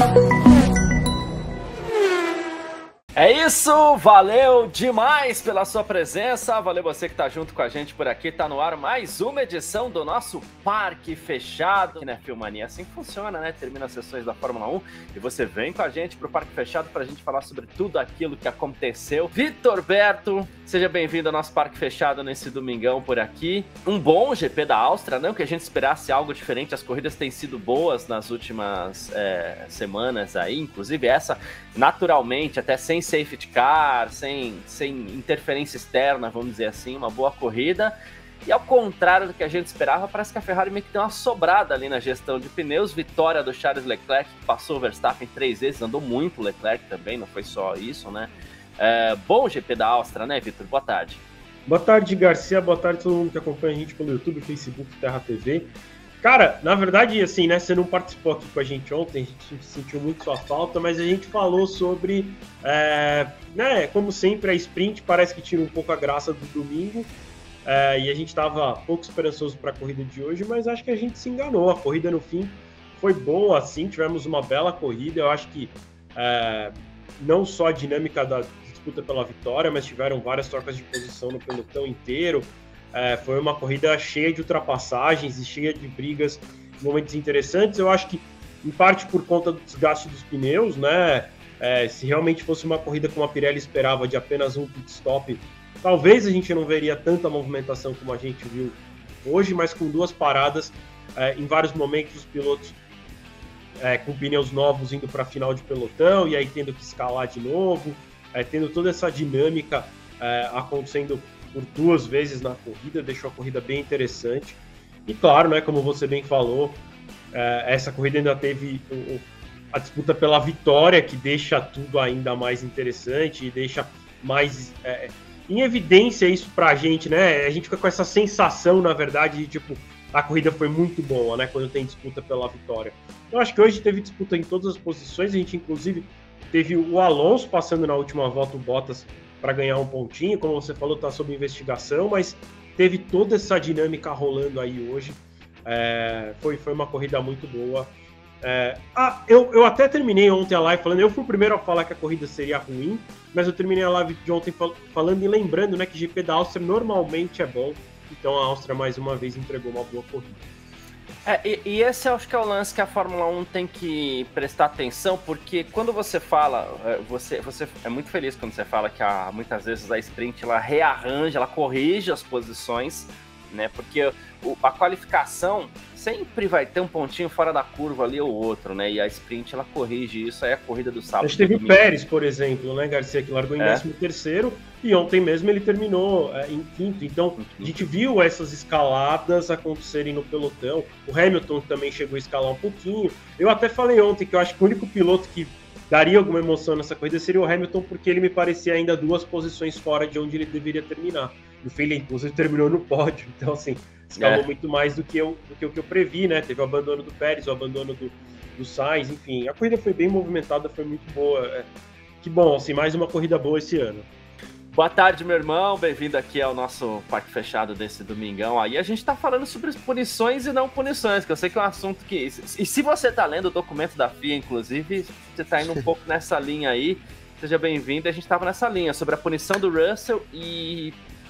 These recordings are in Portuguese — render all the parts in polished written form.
É isso, valeu demais pela sua presença, valeu você que tá junto com a gente por aqui, tá no ar mais uma edição do nosso Parque Fechado, que na Filmania assim funciona, né, termina as sessões da Fórmula 1 e você vem com a gente pro Parque Fechado pra gente falar sobre tudo aquilo que aconteceu. Vitor Berto, seja bem-vindo ao nosso Parque Fechado nesse domingão por aqui, um bom GP da Áustria, não que a gente esperasse algo diferente, as corridas têm sido boas nas últimas semanas aí, inclusive essa naturalmente, até sem safety car, sem interferência externa, vamos dizer assim, uma boa corrida. E ao contrário do que a gente esperava, parece que a Ferrari meio que deu uma sobrada ali na gestão de pneus. Vitória do Charles Leclerc, que passou o Verstappen 3 vezes, andou muito o Leclerc também, não foi só isso, né? Bom GP da Áustria, né, Vitor? Boa tarde. Boa tarde, Garcia. Boa tarde a todo mundo que acompanha a gente pelo YouTube, Facebook, Terra TV. Cara, na verdade, assim, né, você não participou aqui com a gente ontem, a gente sentiu muito sua falta, mas a gente falou sobre, né, como sempre, a sprint parece que tira um pouco a graça do domingo, e a gente estava pouco esperançoso para a corrida de hoje, mas acho que a gente se enganou, a corrida no fim foi boa, assim, tivemos uma bela corrida, eu acho que não só a dinâmica da disputa pela vitória, mas tiveram várias trocas de posição no pelotão inteiro. Foi uma corrida cheia de ultrapassagens e cheia de brigas, momentos interessantes. Eu acho que, em parte por conta do desgaste dos pneus, né? Se realmente fosse uma corrida como a Pirelli esperava, de apenas um pit stop, talvez a gente não veria tanta movimentação como a gente viu hoje, mas com duas paradas, em vários momentos os pilotos com pneus novos indo para a final de pelotão e aí tendo que escalar de novo, tendo toda essa dinâmica acontecendo por duas vezes na corrida, deixou a corrida bem interessante. E claro, né, como você bem falou, essa corrida ainda teve a disputa pela vitória, que deixa tudo ainda mais interessante e deixa mais em evidência isso pra gente, né? A gente fica com essa sensação, na verdade, de tipo, a corrida foi muito boa, né, quando tem disputa pela vitória. Eu acho que hoje teve disputa em todas as posições, a gente inclusive teve o Alonso passando na última volta o Bottas para ganhar um pontinho, como você falou, está sob investigação, mas teve toda essa dinâmica rolando aí hoje. Foi uma corrida muito boa. Eu até terminei ontem a live falando, eu fui o primeiro a falar que a corrida seria ruim, mas eu terminei a live de ontem falando e lembrando, né, que GP da Áustria normalmente é bom, então a Áustria mais uma vez entregou uma boa corrida. E esse acho que é o lance que a Fórmula 1 tem que prestar atenção, porque quando você fala, você é muito feliz quando você fala que muitas vezes a sprint ela rearranja, ela corrige as posições, né? Porque a qualificação sempre vai ter um pontinho fora da curva ali ou outro, né? E a sprint ela corrige isso, aí a corrida do sábado. A gente teve o Pérez, por exemplo, né, Garcia, que largou em 13º e ontem mesmo ele terminou em 5º. Então, a gente viu essas escaladas acontecerem no pelotão. O Hamilton também chegou a escalar um pouquinho. Eu até falei ontem que eu acho que o único piloto que daria alguma emoção nessa corrida seria o Hamilton, porque ele me parecia ainda 2 posições fora de onde ele deveria terminar. No fim, ele inclusive terminou no pódio. Então, assim, escalou muito mais do que o que eu previ, né? Teve o abandono do Pérez, o abandono do Sainz, enfim. A corrida foi bem movimentada, foi muito boa. Que bom, assim, mais uma corrida boa esse ano. Boa tarde, meu irmão. Bem-vindo aqui ao nosso Parque Fechado desse domingão. Aí a gente tá falando sobre punições e não punições, que eu sei que é um assunto que... E se você tá lendo o documento da FIA, inclusive, você tá indo um pouco nessa linha aí, seja bem-vindo. A gente tava nessa linha sobre a punição do Russell e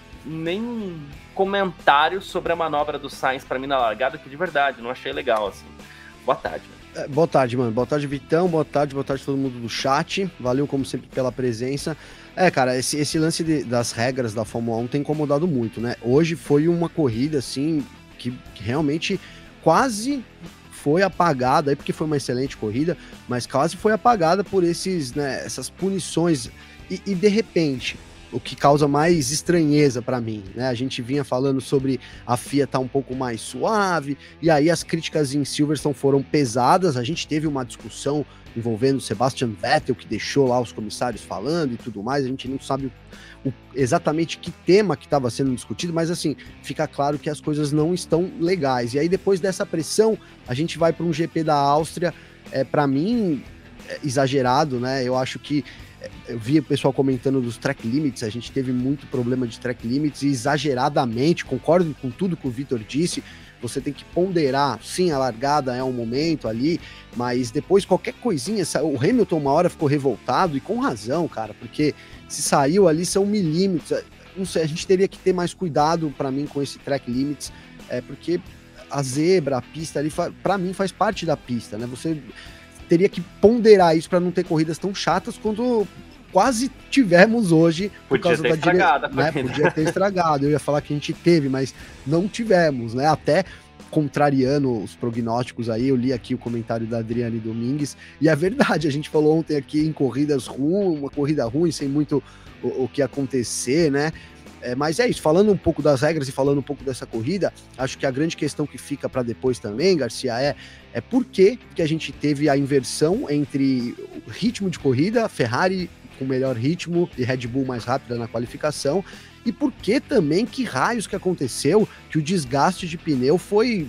nem comentário sobre a manobra do Sainz pra mim na largada, que de verdade, não achei legal, assim. Boa tarde, mano. Boa tarde, mano. Boa tarde, Vitão. Boa tarde todo mundo do chat. Valeu, como sempre, pela presença. Cara, esse lance das regras da Fórmula 1 tem incomodado muito, né? Hoje foi uma corrida, assim, que realmente quase foi apagada, aí porque foi uma excelente corrida, mas quase foi apagada por essas punições. E de repente, o que causa mais estranheza para mim, né? A gente vinha falando sobre a FIA tá um pouco mais suave, e aí as críticas em Silverstone foram pesadas, a gente teve uma discussão envolvendo Sebastian Vettel, que deixou lá os comissários falando e tudo mais, a gente não sabe exatamente que tema que estava sendo discutido, mas assim, fica claro que as coisas não estão legais. E aí depois dessa pressão, a gente vai para um GP da Áustria, para mim, exagerado, né? Eu acho que eu vi o pessoal comentando dos track limits, a gente teve muito problema de track limits e exageradamente, concordo com tudo que o Vitor disse, você tem que ponderar, sim, a largada é um momento ali, mas depois qualquer coisinha, o Hamilton uma hora ficou revoltado, e com razão, cara, porque se saiu ali são milímetros, não sei, a gente teria que ter mais cuidado, para mim, com esse track limits, porque a zebra, a pista ali, para mim faz parte da pista, né, você teria que ponderar isso para não ter corridas tão chatas quanto quase tivemos hoje por causa da direção, né? Podia ter estragado, eu ia falar que a gente teve, mas não tivemos, né? Até contrariando os prognósticos aí, eu li aqui o comentário da Adriane Domingues, e é verdade, a gente falou ontem aqui em corridas ruins, uma corrida ruim, sem muito o que acontecer, né? Mas é isso, falando um pouco das regras e falando um pouco dessa corrida, acho que a grande questão que fica para depois também, Garcia, é por que a gente teve a inversão entre o ritmo de corrida, Ferrari com melhor ritmo e Red Bull mais rápida na qualificação, e por que também, que raios que aconteceu, que o desgaste de pneu foi,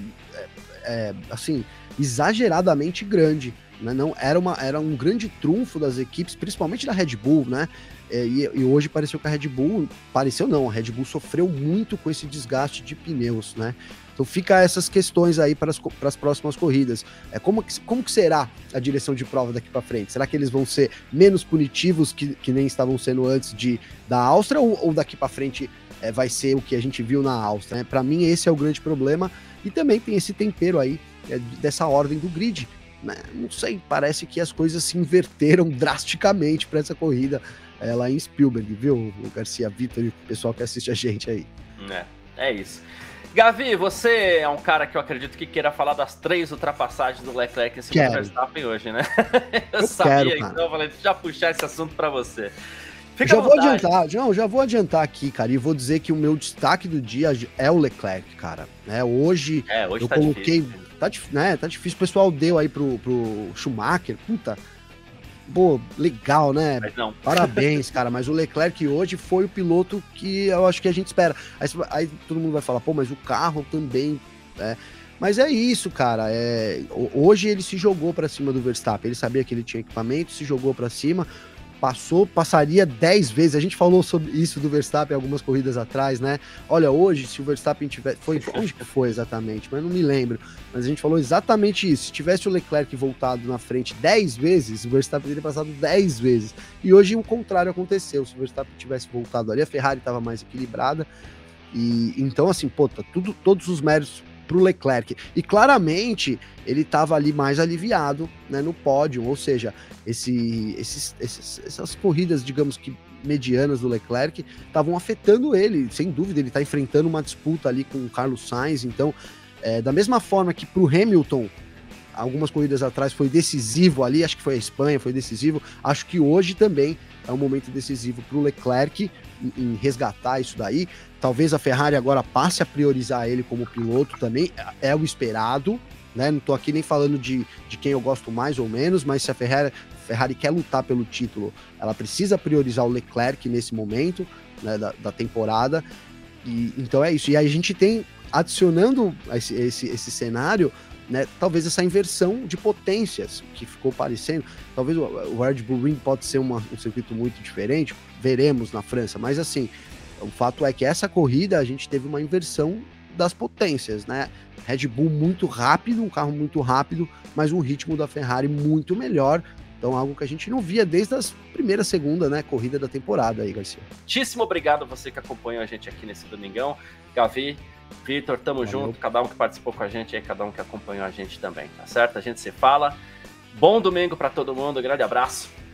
assim, exageradamente grande, né? Não, era um grande trunfo das equipes, principalmente da Red Bull, né? E hoje pareceu que a Red Bull, a Red Bull sofreu muito com esse desgaste de pneus, né? Então fica essas questões aí para as próximas corridas. Como que será a direção de prova daqui para frente? Será que eles vão ser menos punitivos que nem estavam sendo antes da Áustria, ou daqui para frente vai ser o que a gente viu na Áustria, né? Para mim esse é o grande problema, e também tem esse tempero aí dessa ordem do grid, né? Não sei, parece que as coisas se inverteram drasticamente para essa corrida lá em Spielberg, viu, o Garcia, Vitor e o pessoal que assiste a gente aí. É isso. Gavi, você é um cara que eu acredito que queira falar das 3 ultrapassagens do Leclerc em cima do Verstappen hoje, né? Eu sabia, então eu falei, já puxar esse assunto para você. Fica já vou adiantar aqui, cara, e vou dizer que o meu destaque do dia é o Leclerc, cara. Hoje eu tá coloquei... difícil. Tá difícil, o pessoal deu aí pro Schumacher, puta... Pô, legal, né? Parabéns, cara. Mas o Leclerc hoje foi o piloto que eu acho que a gente espera. Aí todo mundo vai falar, pô, mas o carro também, né? Mas é isso, cara. Hoje ele se jogou pra cima do Verstappen. Ele sabia que ele tinha equipamento, se jogou pra cima. Passaria 10 vezes. A gente falou sobre isso do Verstappen algumas corridas atrás, né? Olha, hoje, se o Verstappen tivesse... Onde que foi exatamente? Mas não me lembro. Mas a gente falou exatamente isso. Se tivesse o Leclerc voltado na frente 10 vezes, o Verstappen teria passado 10 vezes. E hoje o contrário aconteceu. Se o Verstappen tivesse voltado ali, a Ferrari estava mais equilibrada. E então, assim, pô, todos os méritos pro Leclerc, e claramente ele estava ali mais aliviado, né, no pódio, ou seja, essas corridas, digamos que medianas do Leclerc, estavam afetando ele, sem dúvida, ele está enfrentando uma disputa ali com o Carlos Sainz, então, da mesma forma que pro Hamilton, algumas corridas atrás foi decisivo ali, acho que foi a Espanha, foi decisivo, acho que hoje também é um momento decisivo pro Leclerc em resgatar isso daí. Talvez a Ferrari agora passe a priorizar ele como piloto também, é o esperado, né? Não tô aqui nem falando de quem eu gosto mais ou menos, mas se a Ferrari quer lutar pelo título, ela precisa priorizar o Leclerc nesse momento, né, da temporada, e então é isso. E aí a gente tem, adicionando esse cenário, né, talvez essa inversão de potências que ficou parecendo, talvez o Red Bull Ring pode ser um circuito muito diferente, veremos na França, mas assim, o fato é que essa corrida a gente teve uma inversão das potências, né? Red Bull muito rápido, um carro muito rápido, mas um ritmo da Ferrari muito melhor. Então, algo que a gente não via desde a segunda, né, corrida da temporada aí, Garcia. Muitíssimo obrigado a você que acompanhou a gente aqui nesse domingão. Gavi, Vitor, tamo junto, cada um que participou com a gente aí, cada um que acompanhou a gente também, tá certo? A gente se fala. Bom domingo para todo mundo, grande abraço.